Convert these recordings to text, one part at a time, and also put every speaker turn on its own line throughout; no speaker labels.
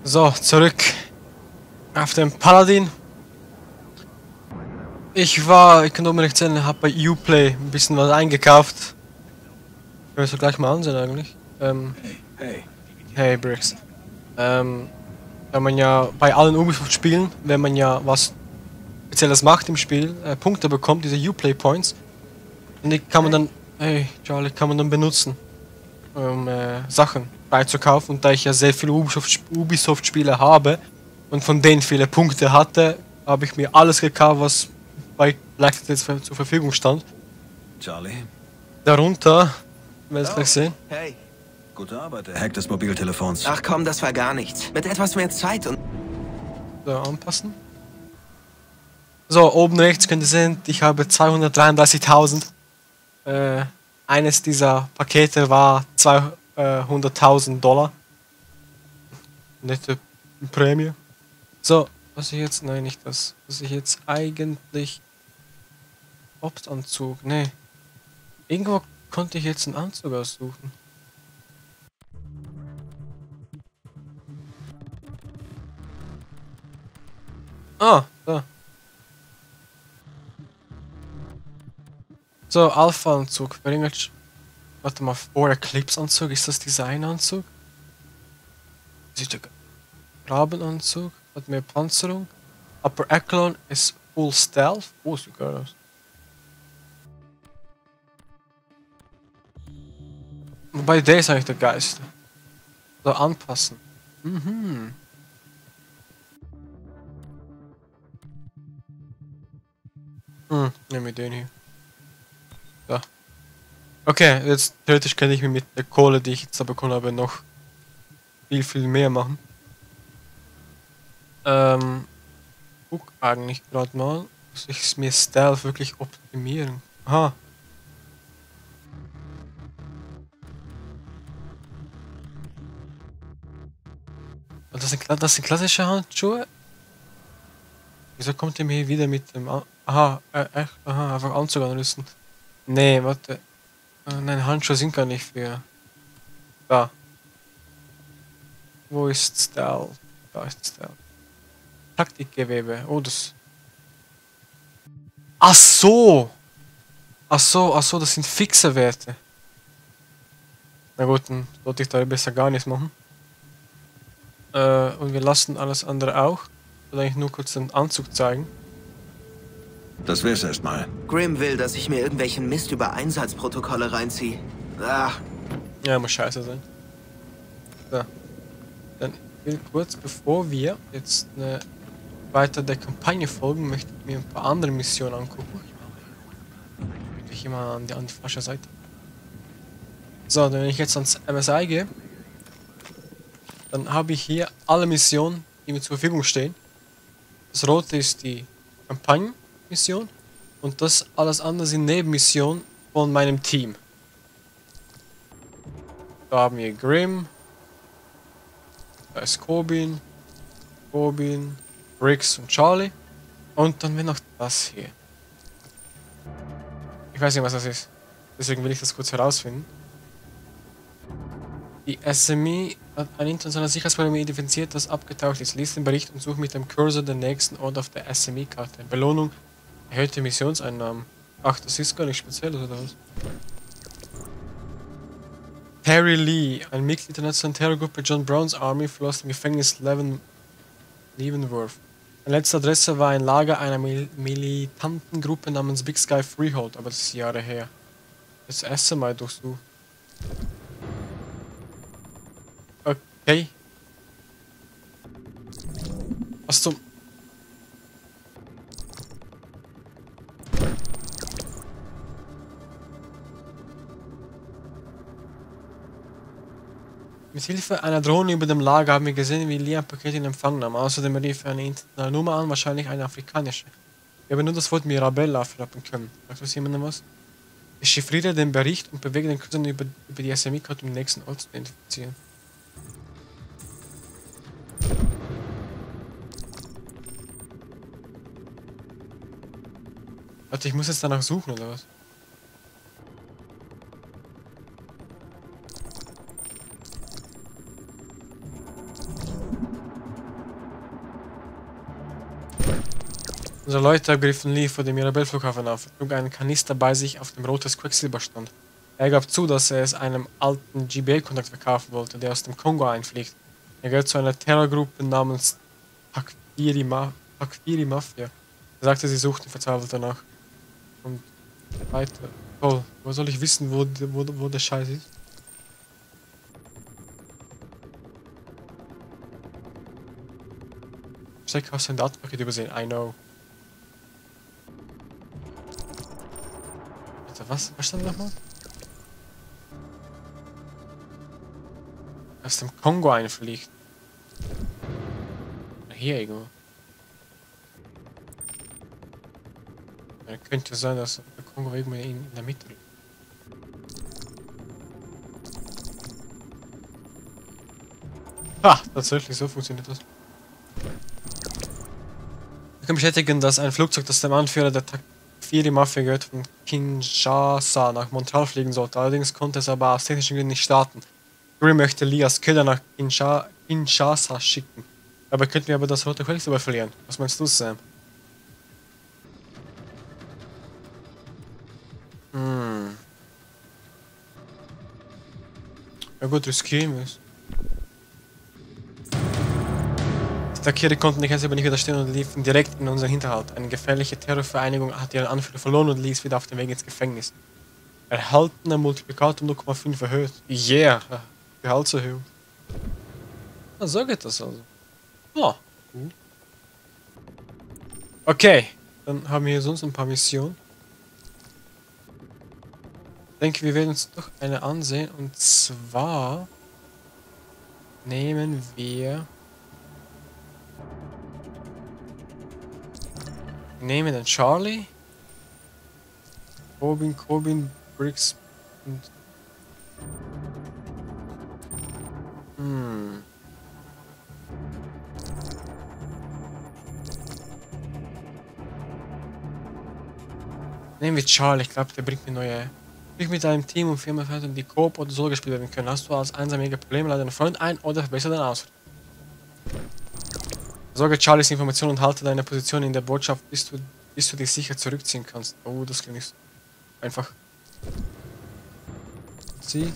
So, zurück auf den Paladin. Ich kann unbedingt sagen, habe bei Uplay ein bisschen was eingekauft. Können wir so gleich mal ansehen eigentlich. Hey Bricks. Wenn man ja bei allen Ubisoft-Spielen, wenn man ja was Spezielles macht im Spiel, Punkte bekommt, diese Uplay Points. Und die kann man dann, hey Charlie, kann man dann benutzen, um Sachen beizukaufen. Und da ich ja sehr viele Ubisoft-Spiele habe und von denen viele Punkte hatte, habe ich mir alles gekauft, was bei Black Dead zur Verfügung stand.
Charlie?
Darunter, werdet ihr gleich sehen.
Hey.
Gute Arbeit, der Hack des Mobiltelefons.
Ach komm, das war gar nichts. Mit etwas mehr Zeit und...
So, anpassen. So, oben rechts könnt ihr sehen, ich habe 233.000. Eines dieser Pakete war 200.000 $. Nette Prämie. So, was ich jetzt, nein, nicht das. Was ich jetzt eigentlich... Hauptanzug, nee. Irgendwo konnte ich jetzt einen Anzug aussuchen. Ah, da. So, Alpha-Anzug. Warte mal, vor Eclipse-Anzug. Ist das Design-Anzug? Sieht ja Grabenanzug. Hat mehr Panzerung. Upper Echelon ist Full Stealth. Oh, sieht geil aus. Wobei der ist eigentlich der Geist. So, anpassen. Mhm. Nehmen wir den hier. So. Okay, jetzt theoretisch kann ich mir mit der Kohle, die ich jetzt da bekommen habe, noch viel mehr machen. Guck eigentlich gerade mal, muss ich mir Stealth wirklich optimieren. Aha. Und das sind klassische Handschuhe? Wieso kommt ihr mir hier wieder mit dem... Aha, echt? Aha, einfach Anzug anrüsten. Nee, warte. Nein, Handschuhe sind gar nicht für... Da. Wo ist Stealth? Da ist Stealth. Taktikgewebe. Oh, das... Ach so! Ach so, das sind fixe Werte. Na gut, dann sollte ich da besser gar nichts machen. Und wir lassen alles andere auch. Ich will eigentlich nur kurz den Anzug zeigen.
Das wär's erstmal.
Grim will, dass ich mir irgendwelchen Mist über Einsatzprotokolle reinziehe. Ach.
Ja, muss scheiße sein. So. Dann will kurz, bevor wir jetzt weiter der Kampagne folgen, möchte ich mir ein paar andere Missionen angucken. Ich immer an die falsche Seite. So, wenn ich jetzt ans MSI gehe, dann habe ich hier alle Missionen, die mir zur Verfügung stehen. Das rote ist die Kampagnenmission und das alles andere sind Nebenmissionen von meinem Team. Da haben wir Grim, da ist Corbin, Briggs und Charlie und dann wird noch das hier. Ich weiß nicht, was das ist, deswegen will ich das kurz herausfinden. Die SME hat ein internationales Sicherheitsproblem identifiziert, das abgetaucht ist. Lies den Bericht und suche mit dem Cursor den nächsten Ort auf der SME-Karte. Belohnung, erhöhte Missionseinnahmen. Ach, das ist gar nicht speziell, oder was? Terry Lee, ein Mitglied der nationalen Terrorgruppe John Browns Army, verlor das Gefängnis Leavenworth. Seine letzte Adresse war ein Lager einer militanten Gruppe namens Big Sky Freehold, aber das ist Jahre her. Das SMI durchsucht. Okay. Was zum... Mit Hilfe einer Drohne über dem Lager haben wir gesehen, wie Lee ein Paket in Empfang nahm. Außerdem rief er eine internationale Nummer an, wahrscheinlich eine afrikanische. Wir haben nur das Wort Mirabella verraten können. Sagt das jemandem was? Ich chiffriere den Bericht und bewege den Cursor über die SMI-Karte, um den nächsten Ort zu identifizieren. Warte, ich muss jetzt danach suchen, oder was? Unsere Leute griffen Lee vor dem Mirabel-Flughafen auf, trug einen Kanister bei sich, auf dem rotes Quecksilber stand. Er gab zu, dass er es einem alten GBA-Kontakt verkaufen wollte, der aus dem Kongo einfliegt. Er gehört zu einer Terrorgruppe namens Takfiri Mafia. Er sagte, sie suchten verzweifelt danach. Und weiter. Toll. Wo soll ich wissen, wo der Scheiß ist? Check aus sein Datenpaket übersehen. I know. Alter, was? Was stand nochmal? Aus dem Kongo einfliegt. Hier irgendwo. Ja, könnte sein, dass der Kongo irgendwo in der Mitte liegt. Ha! Tatsächlich, so funktioniert das. Ich kann bestätigen, dass ein Flugzeug, das dem Anführer der Takfiri Mafia gehört, von Kinshasa nach Montreal fliegen sollte. Allerdings konnte es aber aus technischen Gründen nicht starten. Grimm möchte Lee als Killer nach Kinshasa schicken. Dabei könnten wir aber das rote Quecksilber verlieren. Was meinst du, Sam? Ja gut, riskieren wir es. Die Takiri konnten die Käse aber nicht widerstehen und liefen direkt in unseren Hinterhalt. Eine gefährliche Terrorvereinigung hat ihren Anführer verloren und ließ wieder auf dem Weg ins Gefängnis. Erhaltener Multiplikator 0,5 erhöht. Yeah! Gehaltserhöhung. Na, so geht das also. Oh. Okay, dann haben wir hier sonst ein paar Missionen. Ich denke, wir werden uns doch eine ansehen. Und zwar nehmen wir den Charlie, Corbin, Briggs und nehmen wir Charlie, ich glaube, der bringt mir neue. Sprich mit deinem Team und Firma weiter, die Coop oder Solo gespielt werden können. Hast du als einsamige Probleme, lade einen Freund ein oder verbessere deinen Ausrüstung. Sorge Charlies Informationen und halte deine Position in der Botschaft, bis du dich sicher zurückziehen kannst. Oh, das klingt nicht so einfach. Sie.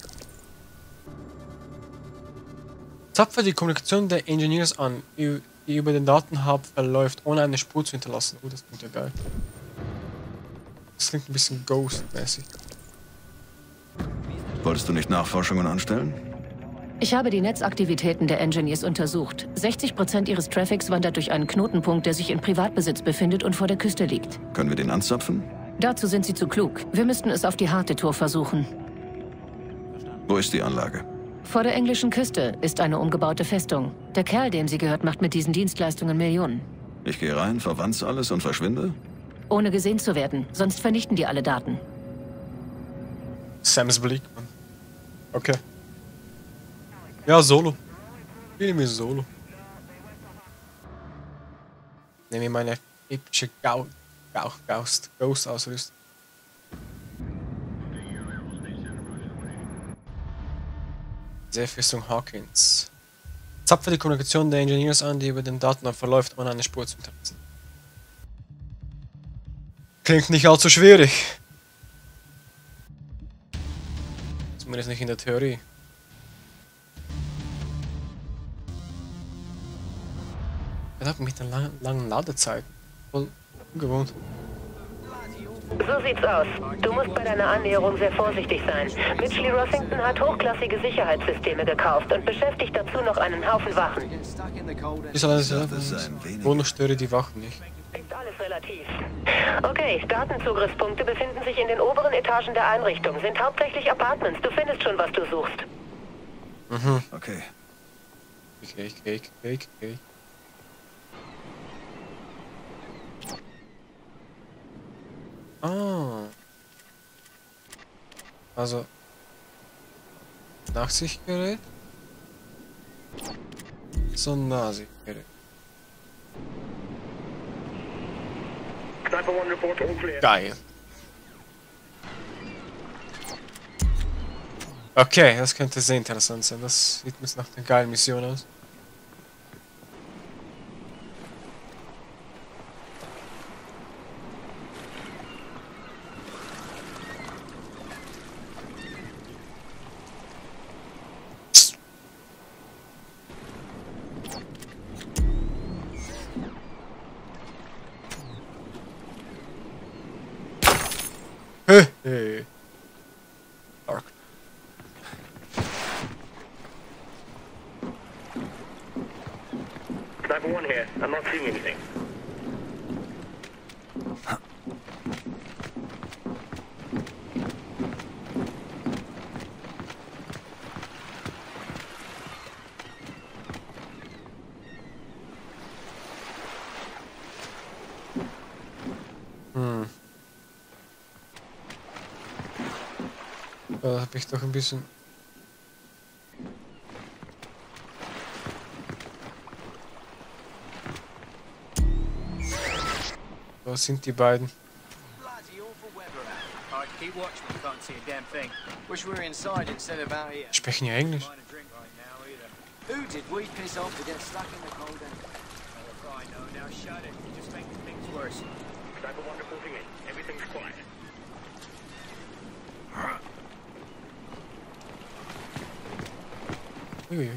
Zapfe die Kommunikation der Engineers an, die über den Datenhub verläuft, ohne eine Spur zu hinterlassen. Oh, das klingt ja geil. Das klingt ein bisschen Ghost-mäßig.
Wolltest du nicht Nachforschungen anstellen?
Ich habe die Netzaktivitäten der Engineers untersucht. 60% ihres Traffics wandert durch einen Knotenpunkt, der sich in Privatbesitz befindet und vor der Küste liegt.
Können wir den anzapfen?
Dazu sind sie zu klug. Wir müssten es auf die harte Tour versuchen.
Wo ist die Anlage?
Vor der englischen Küste ist eine umgebaute Festung. Der Kerl, dem sie gehört, macht mit diesen Dienstleistungen Millionen.
Ich gehe rein, verwanz alles und verschwinde?
Ohne gesehen zu werden, sonst vernichten die alle Daten.
Sams Blick, Mann. Okay. Ja, Solo. Spielen wir Solo. Nehme ich meine epische Ghost-Ausrüstung. Seefestung Hawkins. Zapfe die Kommunikation der Engineers an, die über den Datenhub verläuft, ohne eine Spur zu hinterlassen. Klingt nicht allzu schwierig. Zumindest nicht in der Theorie. Ich habe mit den langen Ladezeiten. Voll ungewohnt.
So sieht's aus. Du musst bei deiner Annäherung sehr vorsichtig sein. Mitchell Rossington hat hochklassige Sicherheitssysteme gekauft und beschäftigt dazu noch einen Haufen Wachen.
Ist alles Bonus störe die Wachen nicht.
Ist alles relativ. Okay, Datenzugriffspunkte befinden sich in den oberen Etagen der Einrichtung, sind hauptsächlich Apartments. Du findest schon, was du suchst.
Mhm.
Okay.
Okay. Ah. Also. Nachsichtgerät. So ein Nahsichtgerät. Geil. Okay, das könnte sehr interessant sein. Das sieht mir nach einer geilen Mission aus.
Sniper 1 here. I'm not seeing anything.
Da habe ich doch ein bisschen... Was sind die beiden? Sprechen ja Englisch.
Sniper 1 reporting in. Everything's quiet.
Uiui.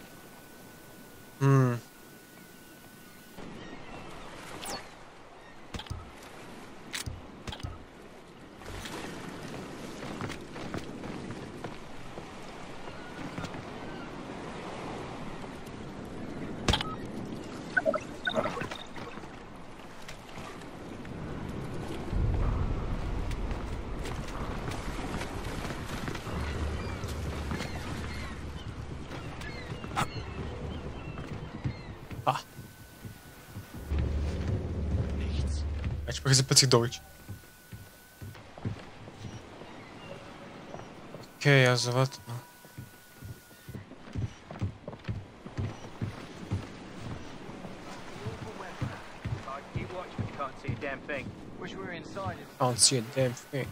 Ich spreche plötzlich Deutsch. Okay, also warte mal. Can't see a damn thing.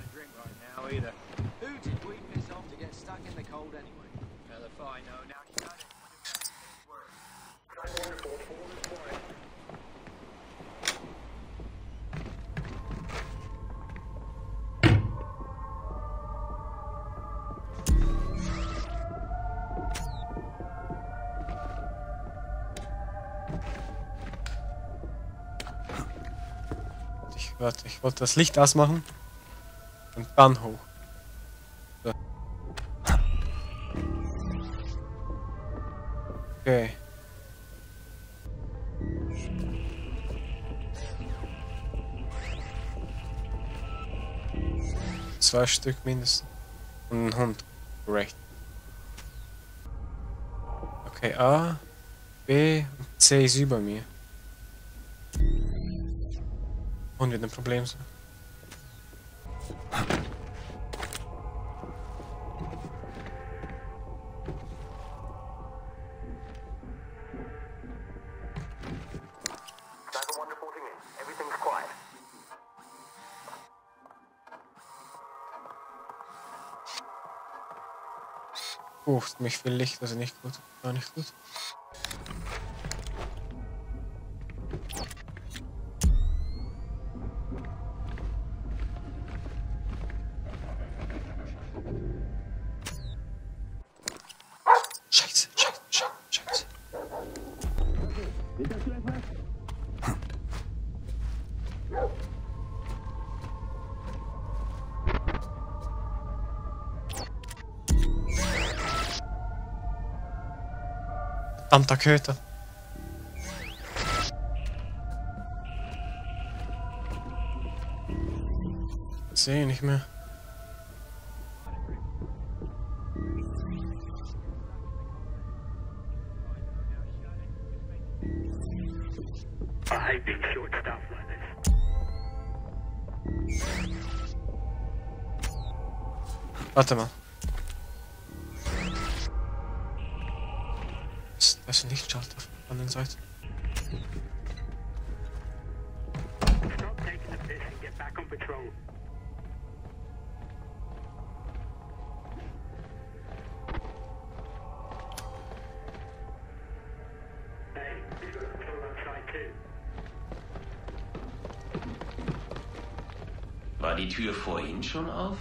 Warte, ich wollte das Licht ausmachen und dann hoch. So. Okay. Zwei Stück mindestens. Und ein Hund. Korrekt. Okay, A, B und C ist über mir. Und wird ein Problem sein.
Sniper 1 reporting in. Everything's quiet.
Mich viel Licht, also nicht gut. Gar nicht gut. Scheiße. Verdammter Köter. Ich sehe nicht mehr.
I hate being short-staffed like this.
Warte mal. Das ist ein Lichtschalter auf der anderen Seite.
Stop taking the piss and get back on patrol. Hey, you got patrol outside too.
War die Tür vorhin schon auf?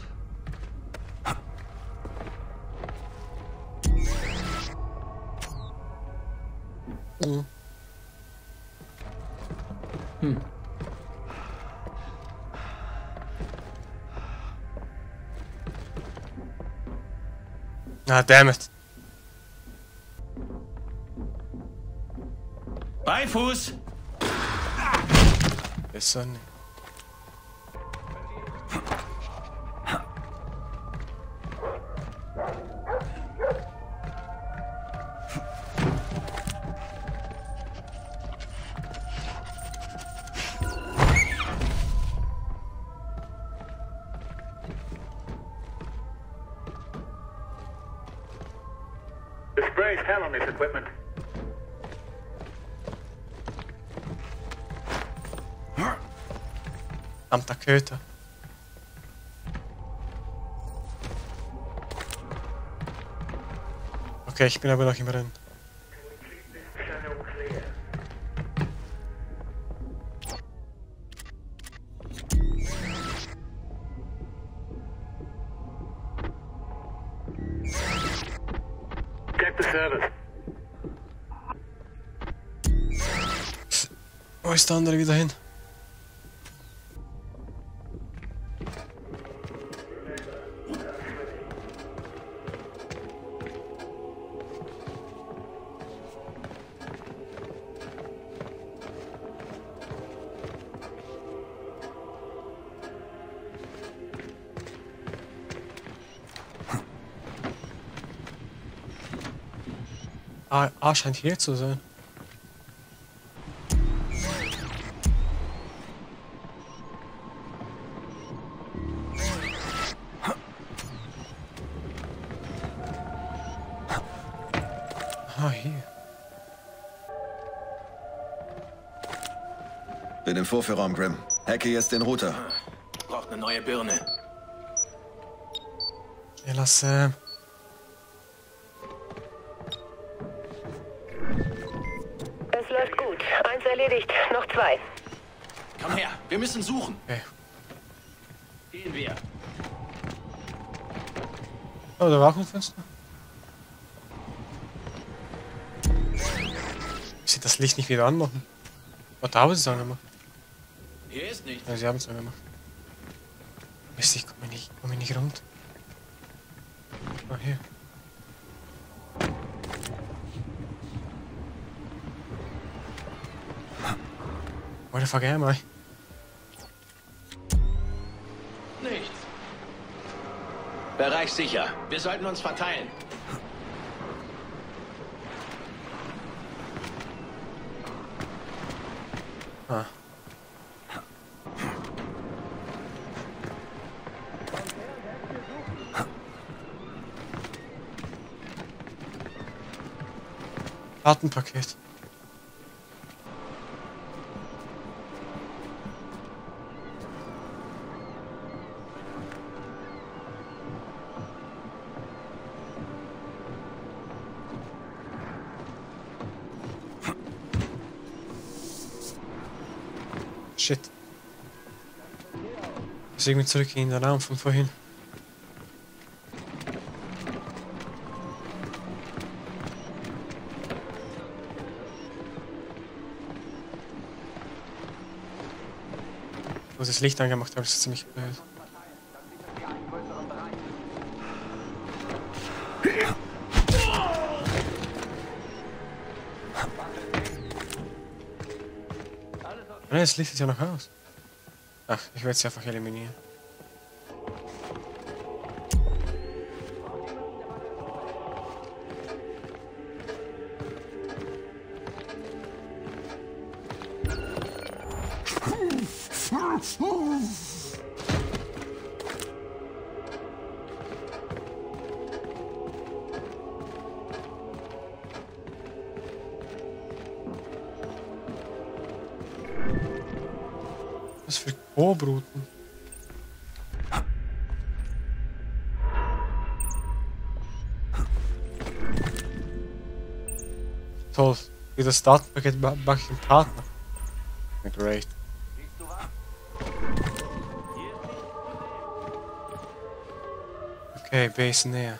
Ah, damn it.
Beifuß!
Besser nicht.
The spray's hell on this equipment.
Verdammter Köter. Okay, ich bin aber noch im Rennen.
Channel clear. Check the service.
Wo ist der andere wieder hin? A scheint hier zu sein. Ah, hier.
Bin im Vorführraum, Grim. Hacke jetzt den Router.
Braucht eine neue Birne.
Ja, lass,
Es läuft gut. 1 erledigt, noch 2.
Komm her, wir müssen suchen.
okay.
Gehen wir.
Oh, da war auch ein Fenster. Ich sehe das Licht nicht wieder anmachen. Oh, da haben sie es angemacht.
Hier ist nichts.
Ja, sie haben es angemacht. Mist, ich komme nicht rund. Ah, hier. Where the fuck am I?
Nichts. Bereich sicher. Wir sollten uns verteilen.
Ah. Datenpaket. Shit. Ich muss irgendwie zurück in den Raum von vorhin. Wo sie das Licht angemacht haben, ist das ziemlich blöd. Nein, das Licht ist ja noch aus. Ach, ich werde es einfach eliminieren. Was für Kobruten. Toll. Wie das Datenpaket mache ich im Partner. Great. Okay, Base näher.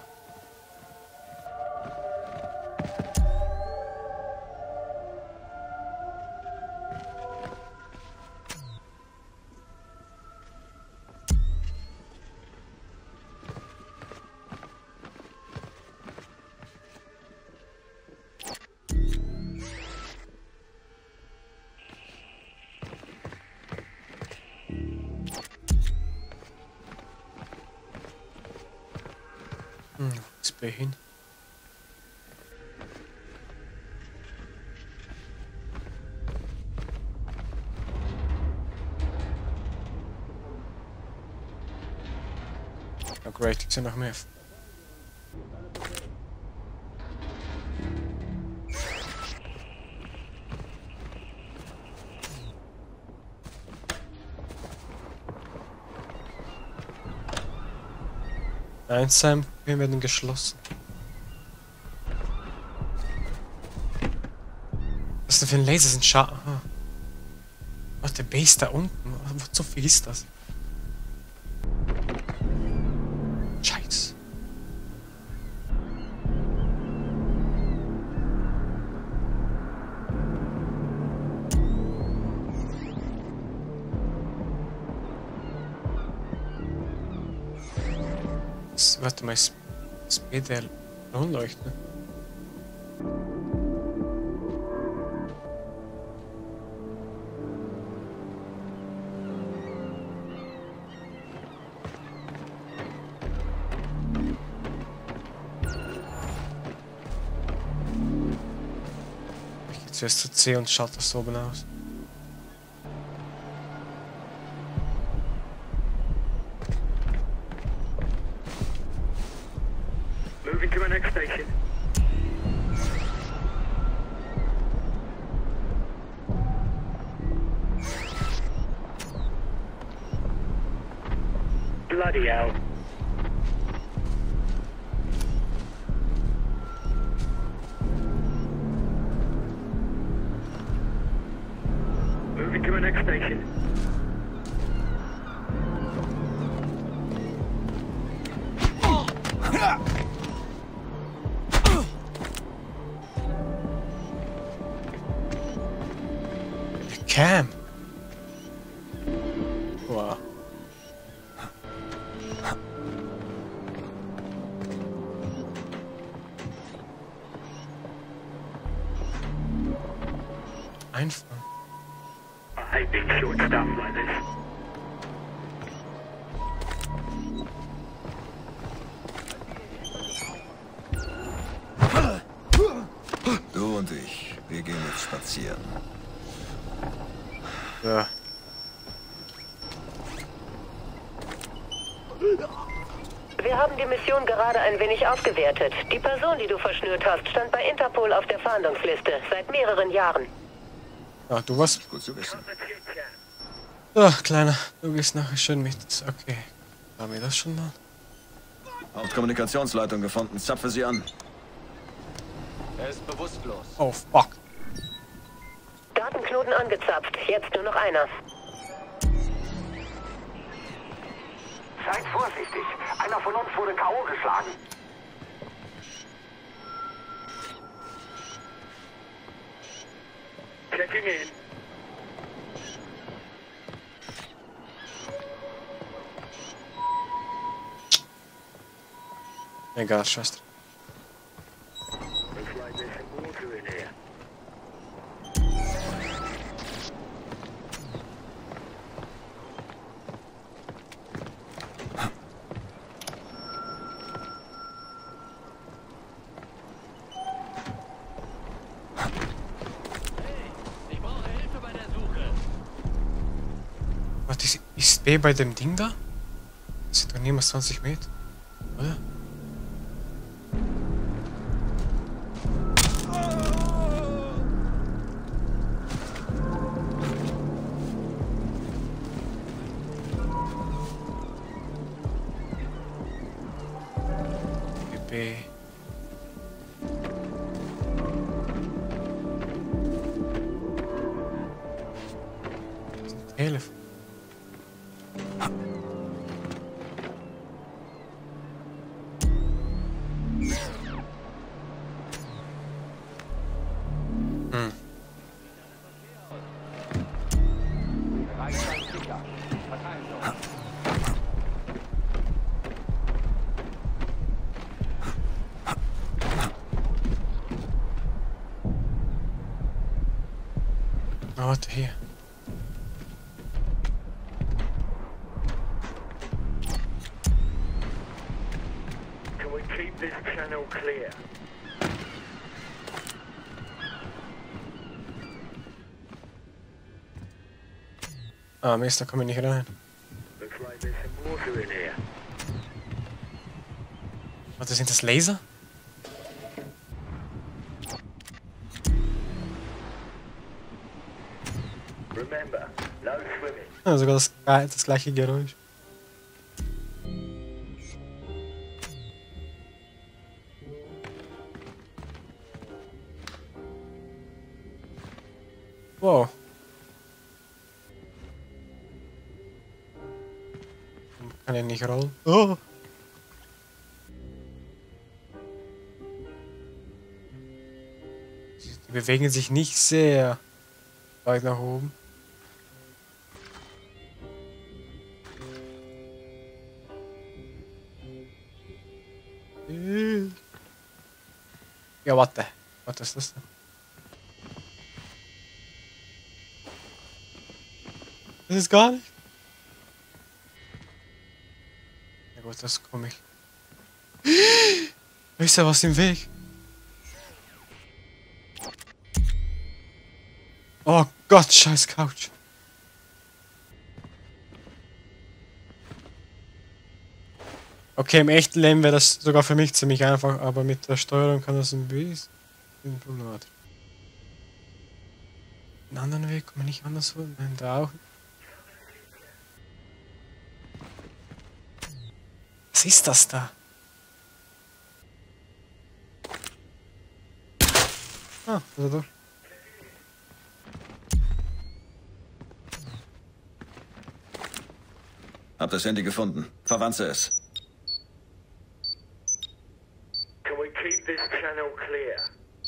Sickbay hin. Oh great, ik zie nog meer. Einsam, wir werden geschlossen. Was ist denn für ein Laser? Sind Schaden? Was, der Base da unten? Wozu viel ist das? Scheiße. Warte mal, ist B der Kronleuchter? Ich gehe zuerst zu C und schaut das so oben aus.
Moving to our next station. Bloody hell. Moving to our next station.
Cam. Wow. Einfach.
I hate big short stuff like this.
Du und ich, wir gehen jetzt spazieren.
Ja.
Wir haben die Mission gerade ein wenig aufgewertet. Die Person, die du verschnürt hast, stand bei Interpol auf der Fahndungsliste seit mehreren Jahren.
Ja, du was?
Gut zu wissen.
Ja, Kleiner, du gehst nachher schön mit. Okay. Haben wir das schon mal?
Hauptkommunikationsleitung gefunden. Zapfe sie an.
Er ist bewusstlos.
Oh, fuck.
Datenknoten angezapft. Jetzt nur noch einer.
Seid vorsichtig. Einer von uns wurde K.O. geschlagen.
Checking in.
Egal, Schwester.
Looks like there's some water in here.
Warte, ist B bei dem Ding da? Das sind doch niemals 20 Meter, oder? B. Telefon. Oh, warte, hier.
Can we keep this channel
Ah, Mist, da komme ich nicht rein.
Looks like there's some water in here.
Warte, sind das Laser?
Remember, no swimming.
Ja, sogar das gleiche Geräusch. Wow. Kann ich nicht rollen. Oh. Die bewegen sich nicht sehr weit nach oben. Ja, warte. Was ist das denn? Das ist gar nicht. Ja gut, das komme ich. Ist da was im Weg? Oh Gott, scheiß Couch. Okay, im echten Leben wäre das sogar für mich ziemlich einfach, aber mit der Steuerung kann das ein bisschen problematisch. Einen anderen Weg, kann man nicht anders holen? Nein, da auch. Was ist das da? Ah, also doch.
Hab das Handy gefunden. Verwanze es.
Can we keep this channel clear?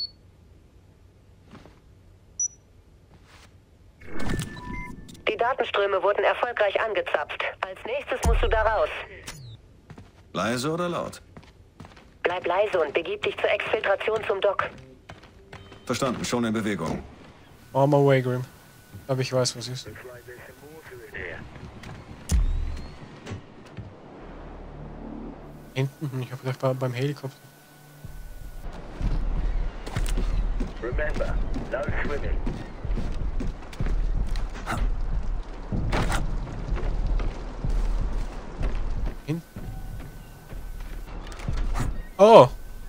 Die Datenströme wurden erfolgreich angezapft. Als nächstes musst du da raus.
Leise oder laut?
Bleib leise und begib dich zur Exfiltration zum Dock.
Verstanden, schon in Bewegung.
On my way, Grim. Aber ich weiß, was ist.
Looks like there's some water in here.
Hinten? Ich hab gedacht beim Helikopter.
Remember, no swimming.
Hinten? Oh!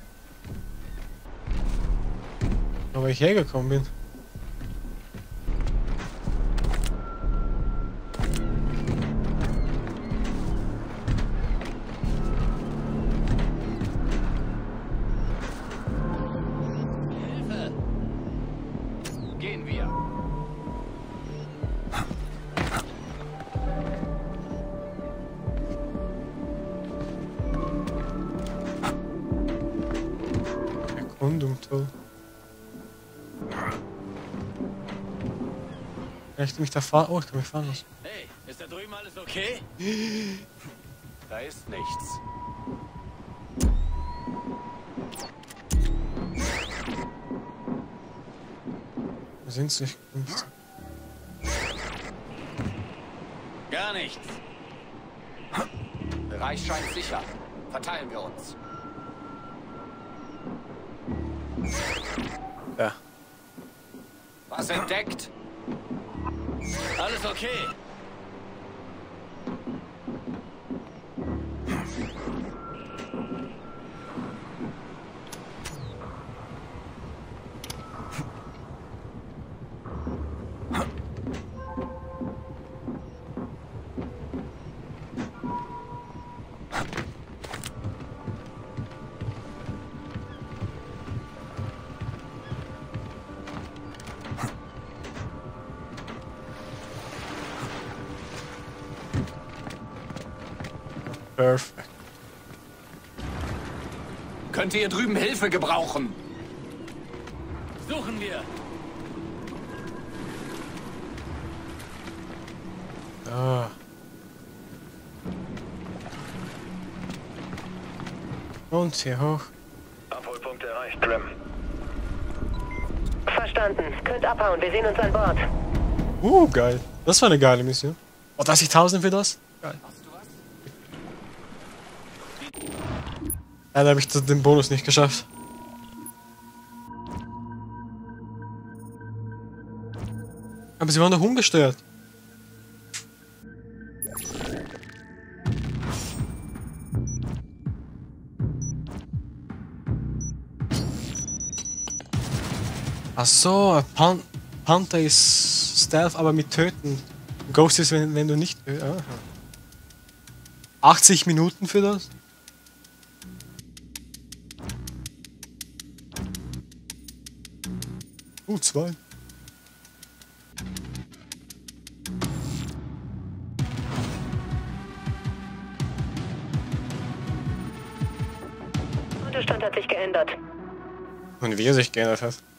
Aber ich hergekommen bin.
Gehen wir.
Erkundung, toll. Kann ich mich da fahren? Oh, ich kann mich fahren lassen.
Hey, ist da drüben alles okay? Da ist nichts.
Wir sind nicht.
Gar nichts. Bereich scheint sicher. Verteilen wir uns.
Ja.
Was entdeckt? Alles okay.
Perfekt.
Könnte hier drüben Hilfe gebrauchen? Suchen wir.
Ah. Und hier hoch.
Abholpunkt erreicht, Grim.
Verstanden. Könnt abhauen. Wir sehen uns an Bord.
Geil. Das war eine geile Mission. Oh, 30.000 für das? Geil. Ja, da habe ich den Bonus nicht geschafft. Aber sie waren doch ungestört. Ach so, Panther ist Stealth, aber mit Töten. Ghost ist, wenn du nicht... Aha. 80 Minuten für das? U2.
Der Stand hat sich geändert.
Und wie er sich geändert hat.